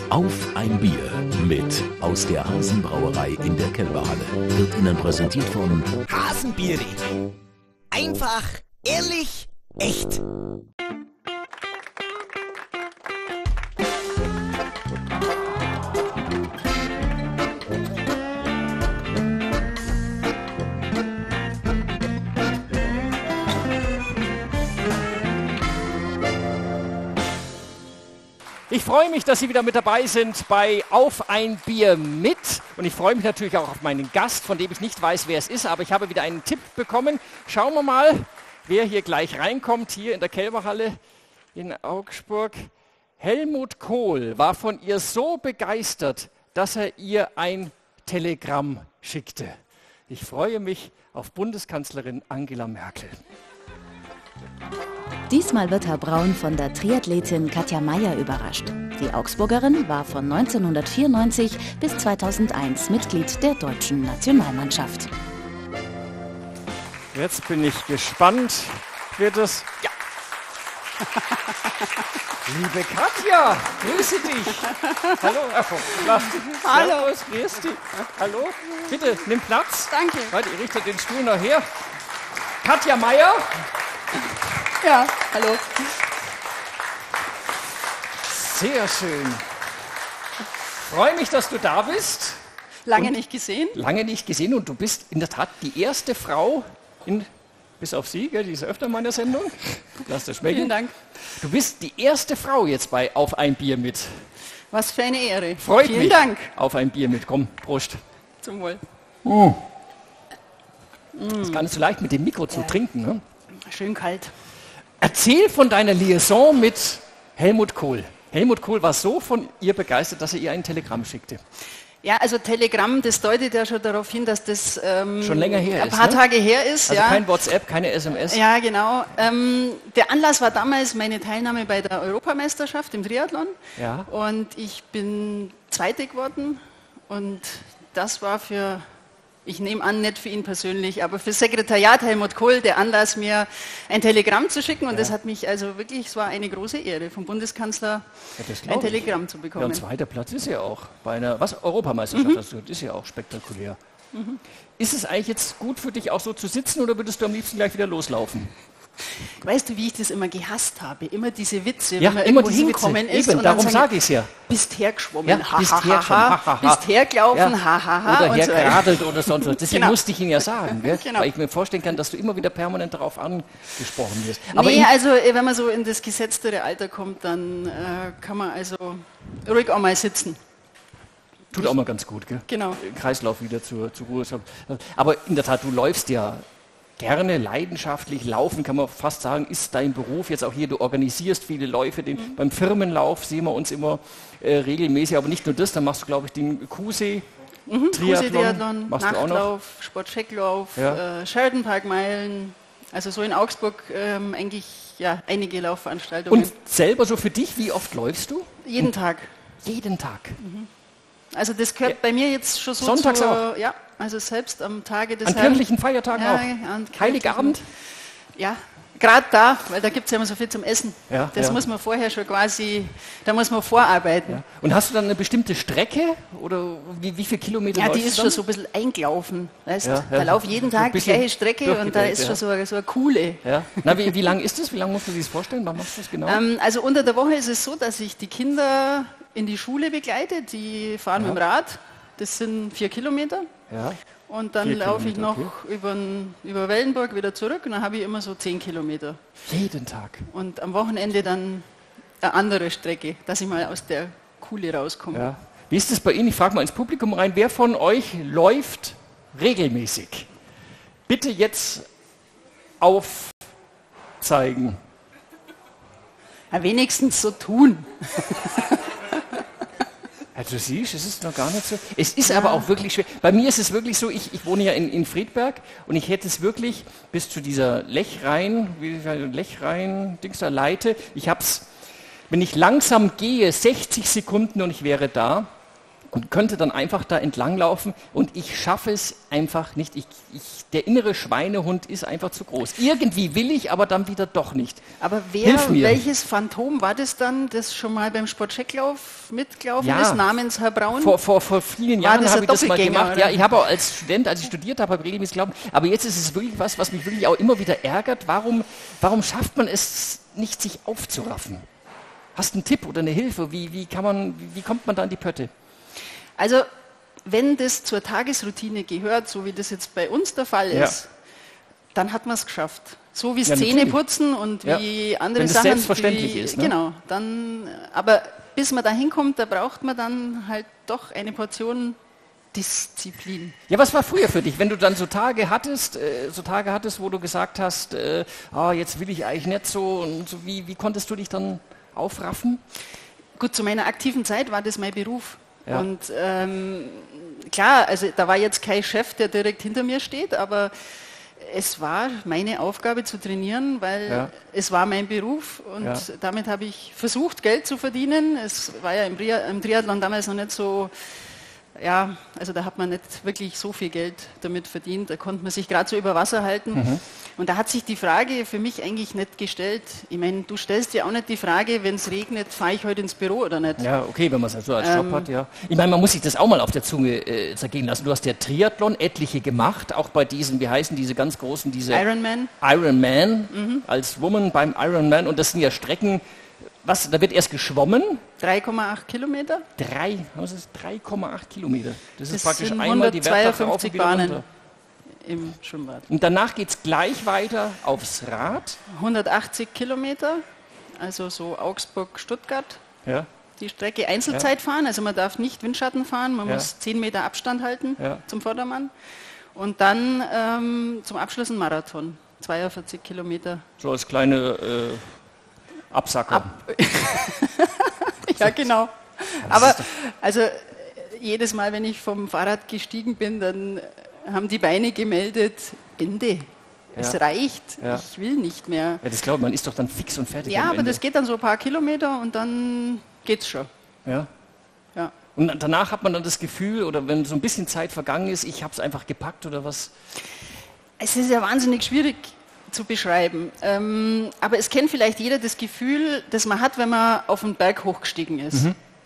Auf ein Bier mit aus der Hasenbrauerei in der Kellerhalle wird Ihnen präsentiert von Hasenbiere. Einfach, ehrlich, echt. Ich freue mich, dass Sie wieder mit dabei sind bei Auf ein Bier mit. Und ich freue mich natürlich auch auf meinen Gast, von dem ich nicht weiß, wer es ist, aber ich habe wieder einen Tipp bekommen. Schauen wir mal, wer hier gleich reinkommt, hier in der Kellerhalle in Augsburg. Helmut Kohl war von ihr so begeistert, dass er ihr ein Telegramm schickte. Ich freue mich auf Bundeskanzlerin Angela Merkel. Diesmal wird Herr Braun von der Triathletin Katja Mayer überrascht. Die Augsburgerin war von 1994 bis 2001 Mitglied der deutschen Nationalmannschaft. Jetzt bin ich gespannt. Wird es? Ja. Liebe Katja, grüße dich. Hallo, Hallo. Servus, grüß dich. Hallo, bitte, nimm Platz. Danke. Warte, ich richte den Stuhl noch her. Katja Mayer. Ja, hallo. Sehr schön. Freue mich, dass du da bist. Lange nicht gesehen. Lange nicht gesehen und du bist in der Tat die erste Frau, bis auf sie, gell, die ist öfter in meiner Sendung. Lass das schmecken. Vielen Dank. Du bist die erste Frau jetzt bei Auf ein Bier mit. Was für eine Ehre. Freut mich. Vielen Dank. Auf ein Bier mit. Komm, Prost. Zum Wohl. Ist gar nicht so leicht mit dem Mikro zu trinken. Ne? Schön kalt. Erzähl von deiner Liaison mit Helmut Kohl. Helmut Kohl war so von ihr begeistert, dass er ihr ein Telegramm schickte. Ja, also Telegramm, das deutet ja schon darauf hin, dass das schon länger her ein paar Tage her ist. Also ja. kein WhatsApp, keine SMS. Ja, genau. Der Anlass war damals meine Teilnahme bei der Europameisterschaft im Triathlon. Ja. Und ich bin Zweite geworden. Und das war für... Ich nehme an, nicht für ihn persönlich, aber für das Sekretariat Helmut Kohl der Anlass, mir ein Telegramm zu schicken. Und das hat mich also wirklich, es war eine große Ehre, vom Bundeskanzler ein Telegramm zu bekommen. Ja, und zweiter Platz ist ja auch bei einer Europameisterschaft, das ist ja auch spektakulär. Ist es eigentlich jetzt gut für dich auch so zu sitzen oder würdest du am liebsten gleich wieder loslaufen? Weißt du, wie ich das immer gehasst habe? Immer diese Witze, ja, wenn man immer irgendwo diese hinkommen Witze. ist. Eben, und darum dann sage ich es ja. Bist hergeschwommen, Ja, bist hergeschwommen, bist hergelaufen, ha. Oder und hergeradelt oder sonst was. Deswegen Genau. musste ich ihn ja sagen, gell? Genau. Weil ich mir vorstellen kann, dass du immer wieder permanent darauf angesprochen wirst. Aber Nee, also wenn man so in das gesetztere Alter kommt, dann kann man also ruhig auch mal sitzen. tut auch mal ganz gut, gell? Genau. Kreislauf wieder zur Ruhe. Aber in der Tat, du läufst ja gerne, leidenschaftlich. Laufen, kann man fast sagen, ist dein Beruf. Jetzt auch hier, du organisierst viele Läufe. Beim Firmenlauf sehen wir uns immer regelmäßig. Aber nicht nur das, dann machst du, glaube ich, den Kuhsee. Kuhsee-Triathlon, machst du auch noch? Nachtlauf, Sportchecklauf, Ja. Sheridan Park-Meilen. Also so in Augsburg eigentlich ja, einige Laufveranstaltungen. Und selber so für dich, wie oft läufst du? Jeden Tag. Jeden Tag. Also das gehört bei mir jetzt schon so Sonntags zur, auch? Ja, also selbst am Tage des An Herrn. kirchlichen Feiertagen Ja, auch? an Heiligabend? Ja, gerade da, weil da gibt es ja immer so viel zum Essen. Ja, das ja. muss man vorher schon quasi, da muss man vorarbeiten. Ja. Und hast du dann eine bestimmte Strecke? Oder wie viele Kilometer Ja, läufst die ist du schon dann? so ein bisschen eingelaufen. Weißt? Ja, ja. Da laufe ich jeden So ein Tag die bisschen gleiche Strecke und da ist durchgedreht, schon so eine coole. Ja. Na, wie lang ist das? Wie lange musst du dir das vorstellen? Wann machst du das genau? Also unter der Woche ist es so, dass ich die Kinder in die Schule begleite. Die fahren mit dem Rad. Das sind 4 Kilometer. Ja. Und dann 4 laufe ich noch Kilometer, über Wellenburg wieder zurück und dann habe ich immer so 10 Kilometer. Jeden Tag. Und am Wochenende dann eine andere Strecke, dass ich mal aus der Kuhle rauskomme. Ja. Wie ist das bei Ihnen? Ich frage mal ins Publikum rein. Wer von euch läuft regelmäßig? Bitte jetzt aufzeigen. Ja, wenigstens so tun. Ja, du siehst, es ist noch gar nicht so. Es ist aber auch wirklich schwer. Bei mir ist es wirklich so, ich wohne ja in Friedberg und ich hätte es wirklich bis zu dieser Lechrein-Dings da Leite. Ich habe es, wenn ich langsam gehe, 60 Sekunden und ich wäre da. und könnte dann einfach da entlanglaufen und ich schaffe es einfach nicht. Der innere Schweinehund ist einfach zu groß. Irgendwie will ich, aber dann wieder doch nicht. Aber Hilf mir. welches Phantom war das dann, das schon mal beim Sportchecklauf mitgelaufen ist, namens Herr Braun? Vor vielen Jahren habe ich das mal gemacht. Oder? Ja, ich habe auch als Student, als ich studiert habe, regelmäßig gelaufen. Aber jetzt ist es wirklich was mich wirklich auch immer wieder ärgert. Warum schafft man es nicht, sich aufzuraffen? Hast du einen Tipp oder eine Hilfe? Wie kommt man da in die Pötte? Also, wenn das zur Tagesroutine gehört, so wie das jetzt bei uns der Fall ist, dann hat man es geschafft. So wie Zähneputzen und wie andere wenn Sachen. Wenn es selbstverständlich ist. Ne? Genau. Aber bis man da hinkommt, da braucht man dann halt doch eine Portion Disziplin. Ja, was war früher für dich, wenn du dann so Tage hattest, wo du gesagt hast, jetzt will ich eigentlich nicht so, und so, wie konntest du dich dann aufraffen? Gut, zu meiner aktiven Zeit war das mein Beruf. Ja. Und klar, also da war jetzt kein Chef, der direkt hinter mir steht, aber es war meine Aufgabe zu trainieren, weil es war mein Beruf und damit habe ich versucht, Geld zu verdienen. Es war ja im Triathlon damals noch nicht so, also da hat man nicht wirklich so viel Geld damit verdient, da konnte man sich gerade so über Wasser halten. Mhm. Und da hat sich die Frage für mich eigentlich nicht gestellt. Ich meine, du stellst dir auch nicht die Frage, wenn es regnet, fahre ich heute ins Büro oder nicht? Ja, okay, wenn man es halt so als Job hat, ja. Ich meine, man muss sich das auch mal auf der Zunge zergehen lassen. Du hast ja Triathlon, etliche gemacht, auch bei diesen, wie heißen diese ganz großen, diese Ironman als Woman beim Ironman. Und das sind ja Strecken, da wird erst geschwommen. 3,8 Kilometer? 3,8 Kilometer. Das ist das praktisch sind einmal die Wertach rauf und wieder Bahnen runter. Im Schwimmbad. Und danach geht es gleich weiter aufs Rad. 180 Kilometer, also so Augsburg-Stuttgart. Ja. Die Strecke Einzelzeit fahren, also man darf nicht Windschatten fahren, man muss 10 Meter Abstand halten zum Vordermann. Und dann zum Abschluss ein Marathon, 42 Kilometer. So als kleine Absacker. Ja, genau. Aber also jedes Mal, wenn ich vom Fahrrad gestiegen bin, dann haben die Beine gemeldet, Ende. Es reicht, ich will nicht mehr. Ja, das glaube ich, man ist doch dann fix und fertig. Ja, am aber Ende. das geht dann so ein paar Kilometer und dann geht's schon. Ja. Ja. Und danach hat man dann das Gefühl, oder wenn so ein bisschen Zeit vergangen ist, ich habe es einfach gepackt oder was? Es ist ja wahnsinnig schwierig zu beschreiben. Aber es kennt vielleicht jeder das Gefühl, das man hat, wenn man auf einen Berg hochgestiegen ist.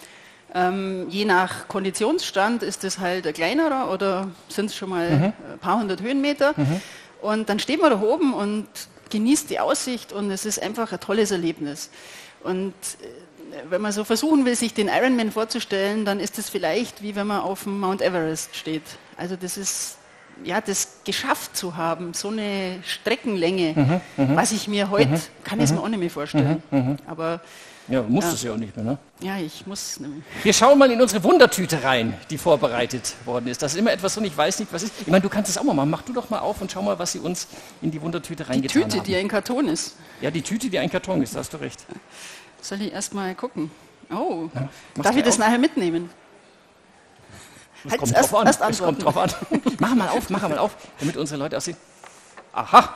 Je nach Konditionsstand ist es halt ein kleinerer oder sind es schon mal ein paar hundert Höhenmeter. Und dann steht man da oben und genießt die Aussicht und es ist einfach ein tolles Erlebnis. Und wenn man so versuchen will, sich den Ironman vorzustellen, dann ist es vielleicht wie wenn man auf dem Mount Everest steht. Also das ist das geschafft zu haben, so eine Streckenlänge, was ich mir heute, kann ich es mir auch nicht mehr vorstellen. Aber ja, musst es ja auch nicht mehr, ne? Ja, ich muss nicht mehr. Wir schauen mal in unsere Wundertüte rein, die vorbereitet worden ist. Das ist immer etwas drin, ich weiß nicht, was ist. Ich meine, du kannst es auch mal machen. Mach du doch mal auf und schau mal, was sie uns in die Wundertüte reingetan haben. Die Tüte, die ein Karton ist. Ja, die Tüte, die ein Karton ist, da hast du recht. Soll ich erst mal gucken? Oh, darf ich das nachher mitnehmen? Das kommt drauf an. Das kommt drauf an. Mach mal auf, damit unsere Leute aussehen. Aha!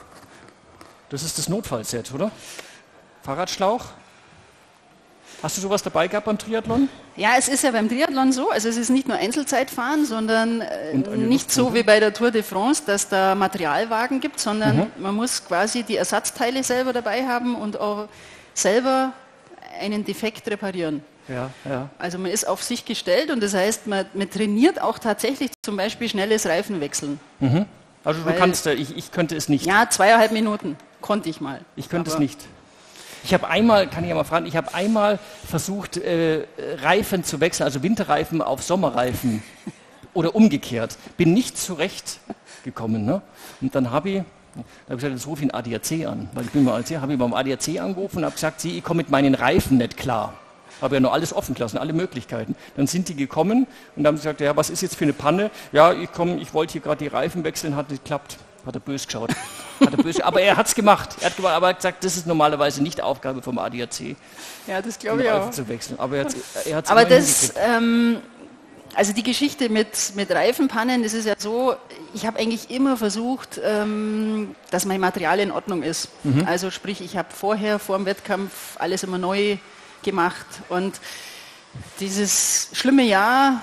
Das ist das Notfallset, oder? Fahrradschlauch. Hast du sowas dabei gehabt beim Triathlon? Ja, es ist ja beim Triathlon so, also es ist nicht nur Einzelzeitfahren, sondern nicht so wie bei der Tour de France, dass da Materialwagen gibt, sondern man muss quasi die Ersatzteile selber dabei haben und auch selber einen Defekt reparieren. Ja. Also man ist auf sich gestellt und das heißt, man trainiert auch tatsächlich zum Beispiel schnelles Reifenwechseln. Also du kannst, ich könnte es nicht. Ja, 2,5 Minuten konnte ich mal. Ich könnte es nicht. Ich habe einmal, kann ich ja mal fragen, versucht, Reifen zu wechseln, also Winterreifen auf Sommerreifen oder umgekehrt. Bin nicht zurechtgekommen. Ne? Und dann habe ich gesagt, jetzt rufe ich einen ADAC an, weil ich bin mal ADAC, habe ich beim ADAC angerufen und habe gesagt, ich komme mit meinen Reifen nicht klar. Habe ja noch alles offen gelassen, alle Möglichkeiten. Dann sind die gekommen und haben gesagt, ja, was ist jetzt für eine Panne? Ja, ich wollte hier gerade die Reifen wechseln, hat nicht geklappt. Hat er böse geschaut. Aber er hat es gemacht. Er hat aber gesagt, das ist normalerweise nicht Aufgabe vom ADAC. Ja, das glaube ich auch. Zu wechseln. Aber er hat's aber das, also die Geschichte mit Reifenpannen, das ist ja so, ich habe eigentlich immer versucht, dass mein Material in Ordnung ist. Also sprich, ich habe vor dem Wettkampf alles immer neu gemacht und Dieses schlimme Jahr,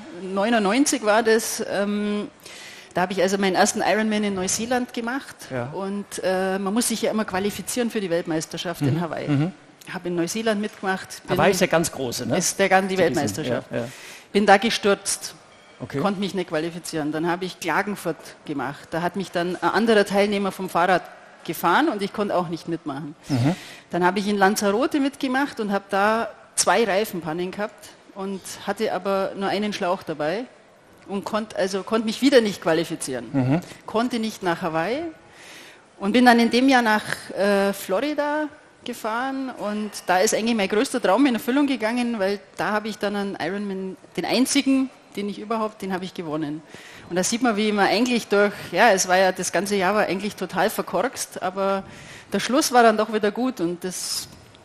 99 war das, da habe ich also meinen ersten Ironman in Neuseeland gemacht und man muss sich ja immer qualifizieren für die Weltmeisterschaft in Hawaii. Habe in Neuseeland mitgemacht. Hawaii ist ja ganz große, ne? Ist die Weltmeisterschaft. Bin da gestürzt, konnte mich nicht qualifizieren. Dann habe ich Klagenfurt gemacht. Da hat mich dann ein anderer Teilnehmer vom Fahrrad gefahren und ich konnte auch nicht mitmachen. Dann habe ich in Lanzarote mitgemacht und habe da 2 Reifenpannen gehabt und hatte aber nur einen Schlauch dabei und konnte mich wieder nicht qualifizieren. Konnte nicht nach Hawaii und bin dann in dem Jahr nach Florida gefahren und da ist eigentlich mein größter Traum in Erfüllung gegangen, weil da habe ich dann einen Ironman, den einzigen, den habe ich gewonnen. Und da sieht man, wie man eigentlich das ganze Jahr war eigentlich total verkorkst, aber der Schluss war dann doch wieder gut und das,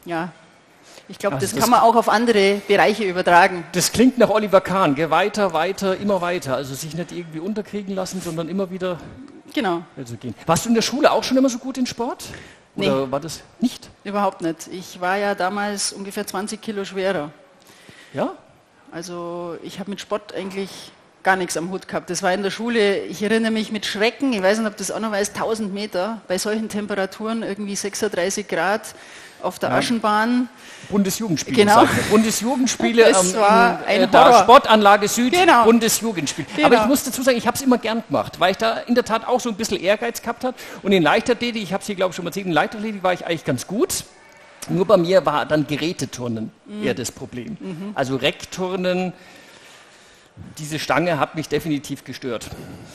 ich glaube, das kann man auch auf andere Bereiche übertragen. Das klingt nach Oliver Kahn, geh weiter, weiter, immer weiter, also sich nicht irgendwie unterkriegen lassen, sondern immer wieder gehen. Warst du in der Schule auch schon immer so gut in Sport? Oder war das nicht? Überhaupt nicht. Ich war ja damals ungefähr 20 Kilo schwerer. Ja? Also ich habe mit Sport eigentlich gar nichts am Hut gehabt. Das war in der Schule, ich erinnere mich mit Schrecken, ich weiß nicht, ob das auch noch weiß, 1000 Meter, bei solchen Temperaturen, irgendwie 36 Grad auf der Aschenbahn. Bundesjugendspiele. Genau. Bundesjugendspiele, das war ein da Horror. Sportanlage Süd, Genau. Bundesjugendspiele. Genau. Aber ich muss dazu sagen, ich habe es immer gern gemacht, weil ich da in der Tat auch so ein bisschen Ehrgeiz gehabt habe. Und in Leichtathletik, ich habe es hier glaube ich schon mal erzählt, in Leichtathletik war ich eigentlich ganz gut. Nur bei mir war dann Geräteturnen eher das Problem. Also Reckturnen, diese Stange hat mich definitiv gestört.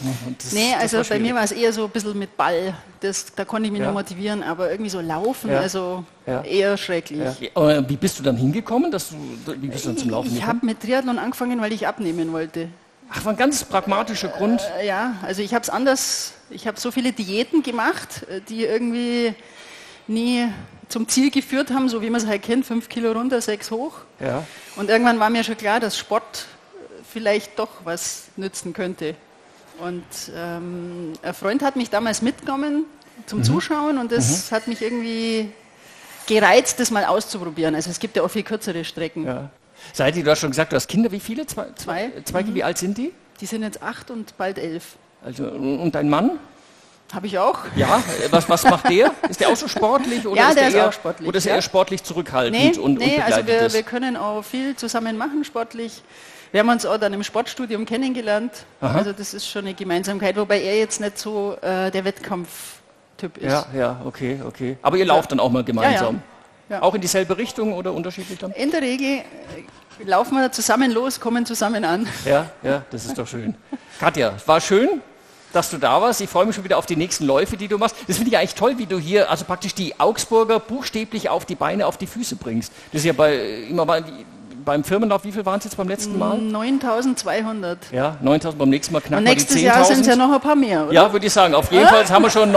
Also bei mir war es eher so ein bisschen mit Ball. Da konnte ich mich noch motivieren, aber irgendwie so laufen, eher schrecklich. Ja. Wie bist du dann hingekommen? Wie bist du dann zum Laufen Ich habe mit Triathlon angefangen, weil ich abnehmen wollte. Ach, war ein ganz pragmatischer Grund. Also ich habe es anders. Ich habe so viele Diäten gemacht, die irgendwie nie zum Ziel geführt haben, so wie man es halt kennt, 5 Kilo runter, 6 hoch. Ja. Und irgendwann war mir schon klar, dass Sport vielleicht doch was nützen könnte. Und ein Freund hat mich damals mitgenommen zum Zuschauen und das hat mich irgendwie gereizt, das mal auszuprobieren. Also es gibt ja auch viel kürzere Strecken. Ja. Du hast schon gesagt, du hast Kinder, wie viele? Zwei? Wie alt sind die? Die sind jetzt 8 und bald 11. Also, und dein Mann? Habe ich auch. Ja, was macht der? Ist der auch so sportlich? Oder ja, ist der ist auch sportlich. Oder ist er eher sportlich zurückhaltend und begleitet also das? wir können auch viel zusammen machen, sportlich. Wir haben uns auch dann im Sportstudium kennengelernt. Aha. Also das ist schon eine Gemeinsamkeit, wobei er jetzt nicht so der Wettkampftyp ist. Ja, okay. Aber ihr lauft dann auch mal gemeinsam? Ja. Auch in dieselbe Richtung oder unterschiedlich dann? In der Regel laufen wir zusammen los, kommen zusammen an. Ja, das ist doch schön. Katja, war schön, dass du da warst. Ich freue mich schon wieder auf die nächsten Läufe, die du machst. Das finde ich eigentlich toll, wie du hier also praktisch die Augsburger buchstäblich auf die Beine, auf die Füße bringst. Das ist ja beim Firmenlauf, wie viel waren es jetzt beim letzten Mal? 9.200. Ja, 9.000, beim nächsten Mal knapp und mal die 10.000. nächstes Jahr sind es ja noch ein paar mehr, oder? Ja, würde ich sagen. Auf jeden Fall, jetzt haben wir schon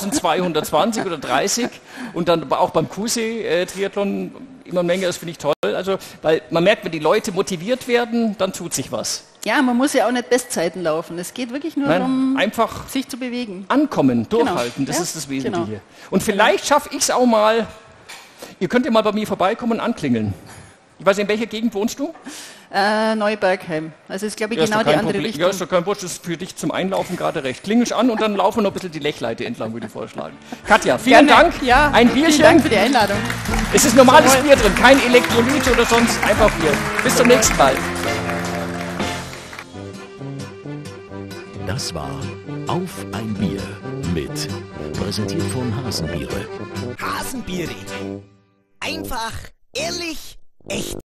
9.220 oder 30 und dann auch beim Kusee-Triathlon immer eine Menge, das finde ich toll. Also, weil man merkt, wenn die Leute motiviert werden, dann tut sich was. Ja, man muss ja auch nicht Bestzeiten laufen. Es geht wirklich nur darum, einfach sich zu bewegen. Ankommen, durchhalten, das ist das Wesentliche. Und vielleicht schaffe ich es auch mal, ihr könnt ja mal bei mir vorbeikommen und anklingeln. Ich weiß nicht, in welcher Gegend wohnst du? Neubergheim. Also ist, glaube ich, genau die andere Richtung. Ja, ist doch kein Wurscht, das ist für dich zum Einlaufen gerade recht. Klingel an und dann laufen wir noch ein bisschen die Lechleite entlang, würde ich vorschlagen. Katja, vielen Dank. Ja, ein Bierchen. Vielen Dank für die Einladung. Es ist normales Bier drin, kein Elektrolyt oder sonst, einfach Bier. Bis zum nächsten Mal. Das war Auf ein Bier mit, präsentiert von Hasenbiere. Hasenbiere. Einfach, ehrlich, echt.